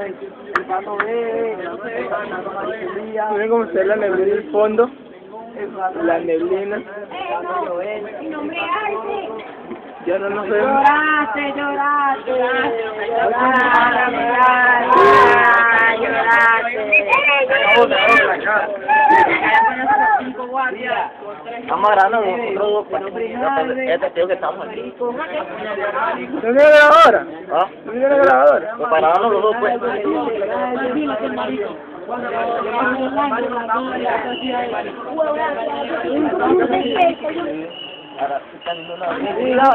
Miren cómo se ve la neblina en el fondo. La neblina. Ya no nos vemos. Lloraste, lloraste, Estamos grabando nosotros dos. Este tío que estamos aquí. ¿No viene la grabadora? ¿Ah? ¿No viene la grabadora? Pues para grabarnos los dos, pues. Ahora,